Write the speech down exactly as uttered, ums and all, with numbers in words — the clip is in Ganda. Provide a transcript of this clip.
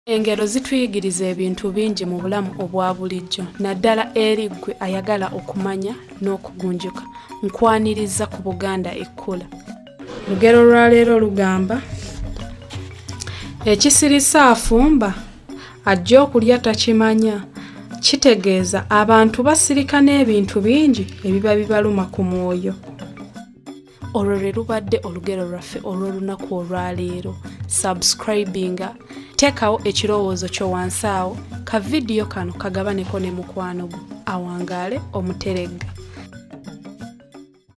Engero zituyigiriza ebintu bingi mu bulamu obwa bulijjo naddala eri ggwe ayagala okumanya n'okugunjuka. Nkwaniriza ku Buganda Ekkula. Lugero lwa leero lugamba Ekisilisa Afumba Ajja Okulya Takimanya. Kitegeeza abantu basirika n'ebintu bingi ebiba bibaluma ku mwoyo. Olwo lwe lubadde olugero lwaffe olw'olunaku olwaleero. Subscribinga, teekawo ekirowoozo kyo wansi awo, ka vidiyo kano kagabaneko ne mukwano gwo awangaale omuteregga.